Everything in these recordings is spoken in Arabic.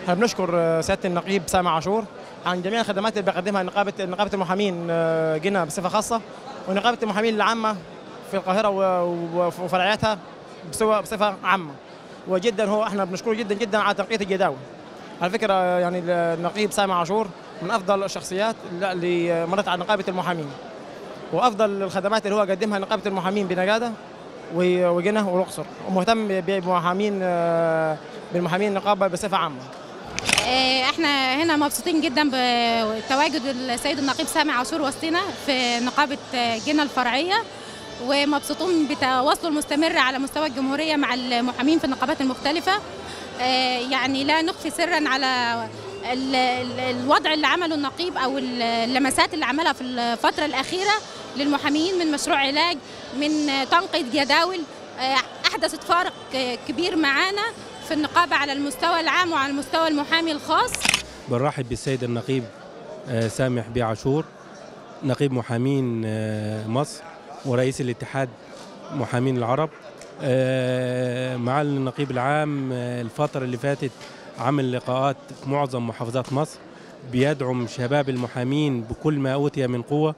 احنا بنشكر سياده النقيب سامع عاشور عن جميع الخدمات اللي بيقدمها نقابه المحامين جنة بصفه خاصه، ونقابه المحامين العامه في القاهره وفرعياتها بصفه عامه. وجدا احنا بنشكره جدا جدا على تنقيه الجداول. على فكره يعني النقيب سامع عاشور من افضل الشخصيات اللي مرت على نقابه المحامين، وافضل الخدمات اللي هو قدمها نقابه المحامين بنجاده وجنة والاقصر، ومهتم بالمحامين النقابه بصفه عامه. احنا هنا مبسوطين جدا بتواجد السيد النقيب سامع عاشور وسطنا في نقابه جنة الفرعيه، ومبسوطين بتواصله المستمر على مستوى الجمهوريه مع المحامين في النقابات المختلفه. يعني لا نخفي سرا على الوضع اللي عمله النقيب او اللمسات اللي عملها في الفتره الاخيره للمحامين من مشروع علاج، من تنقية جداول، احدثت فارق كبير معانا في النقابه على المستوى العام وعلى المستوى المحامي الخاص. بنرحب بالسيد النقيب سامح بيه عاشور، نقيب محامين مصر ورئيس الاتحاد محامين العرب. مع النقيب العام الفترة اللي فاتت عمل لقاءات في معظم محافظات مصر، بيدعم شباب المحامين بكل ما أوتي من قوة.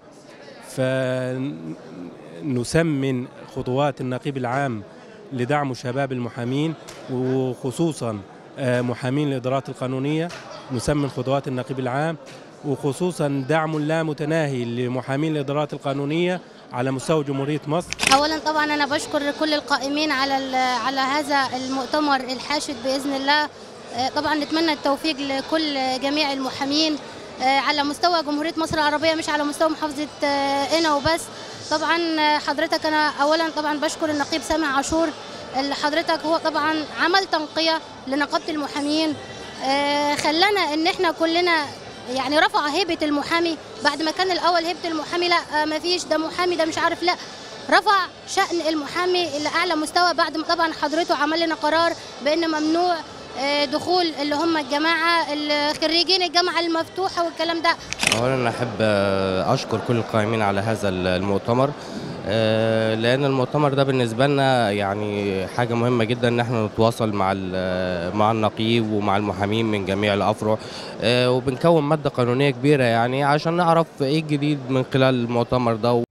فنسمن خطوات النقيب العام لدعم شباب المحامين، وخصوصا محامين الإدارات القانونية. نسمن خطوات النقيب العام وخصوصا دعم لا متناهي لمحامين الإدارات القانونية على مستوى جمهورية مصر. أولا طبعا أنا بشكر كل القائمين على هذا المؤتمر الحاشد بإذن الله. طبعا نتمنى التوفيق لكل جميع المحامين على مستوى جمهورية مصر العربية، مش على مستوى محافظة قنا وبس. طبعا حضرتك أنا أولا طبعا بشكر النقيب سامع عاشور، اللي حضرتك هو طبعا عمل تنقية لنقابة المحامين، خلانا إن احنا كلنا يعني رفع هيبة المحامي. بعد ما كان الأول هيبة المحامي لا ما فيش، ده محامي ده مش عارف، لا رفع شأن المحامي إلى أعلى مستوى. بعد ما طبعا حضرته عمل لنا قرار بأن ممنوع دخول اللي هم الجماعة خريجين الجامعة المفتوحة والكلام ده. أولا أحب أشكر كل القائمين على هذا المؤتمر، لأن المؤتمر ده بالنسبة لنا يعني حاجة مهمة جدا إن احنا نتواصل مع النقيب ومع المحامين من جميع الأفرع، وبنكون مادة قانونية كبيرة يعني عشان نعرف إيه الجديد من خلال المؤتمر ده.